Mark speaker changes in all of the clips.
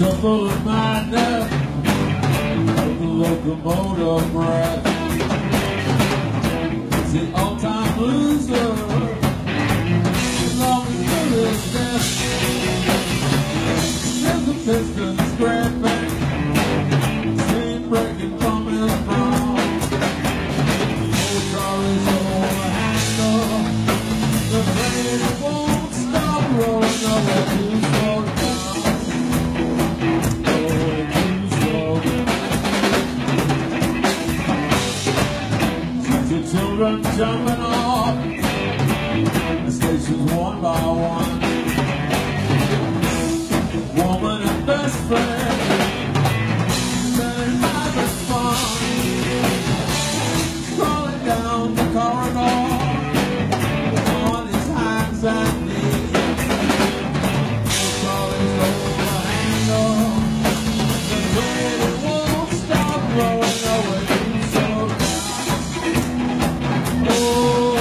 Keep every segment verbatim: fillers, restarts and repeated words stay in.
Speaker 1: shuffle of madness, of the locomotive breath. It's the all-time loser, long as his death. There's a piston scraping, steam breaking from his brow. Old Charlie's over handle, the train won't stop rolling over too slow down. Rolling too slow down. See the children jumping off the stations one by one. Woman and best friend, standing by the spine, crawling down the corridor on his hands and knees. Charlie's over the handle, the train won't stop rolling away so down. Oh,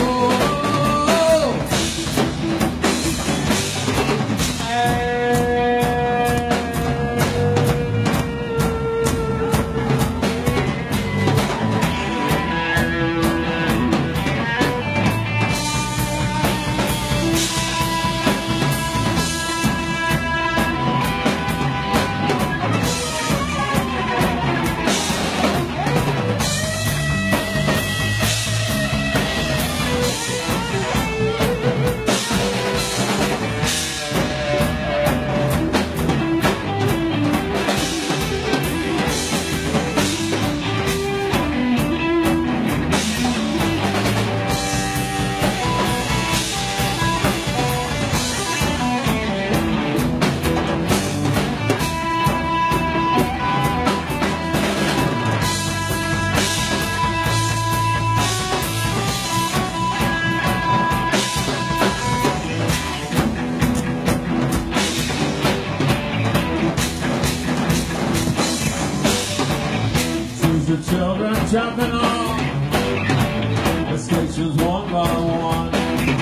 Speaker 1: the children jumping on the stations one by one.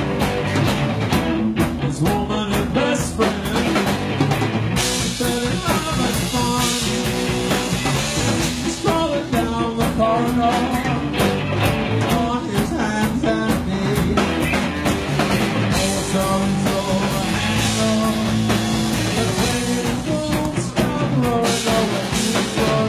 Speaker 1: His woman and best friend, spending love and fun, strolling down the corridor on his hands and knees. Oh, Charlie's over handle, the train won't stop rolling over too slow.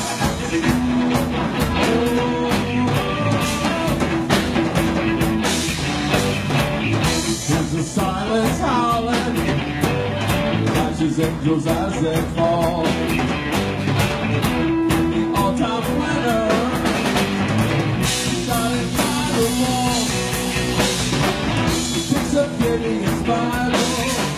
Speaker 1: The silence howling, catches angels as they fall. The all-time winner, shining by the wall, picks up Gideon's Bible,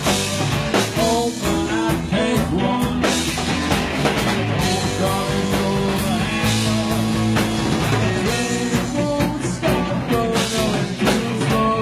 Speaker 1: open and page one. Old Charlie's over the handle, the rain won't stop going away too slow.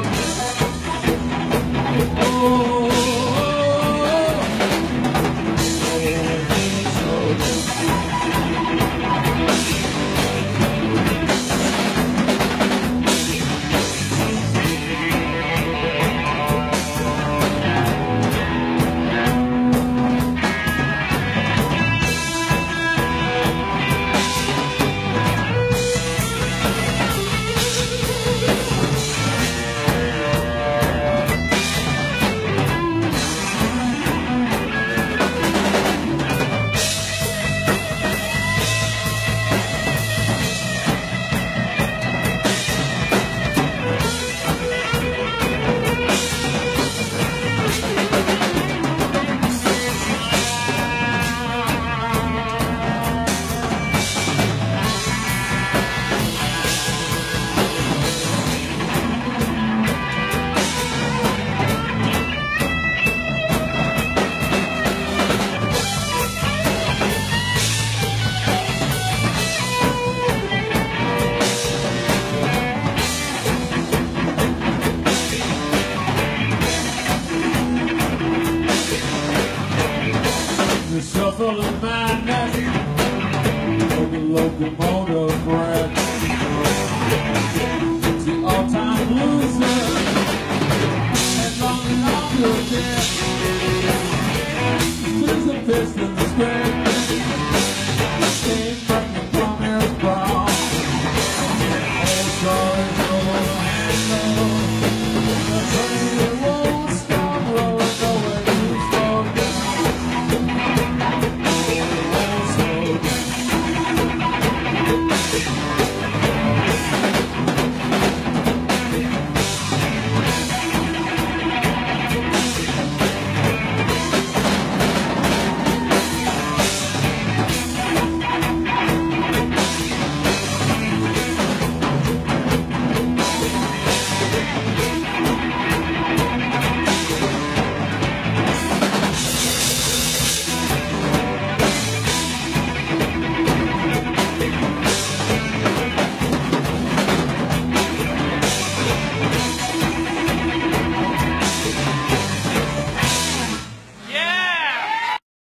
Speaker 1: Full of madness, of the locomotive breath. It's the all-time loser, and long and long to death. There's a piston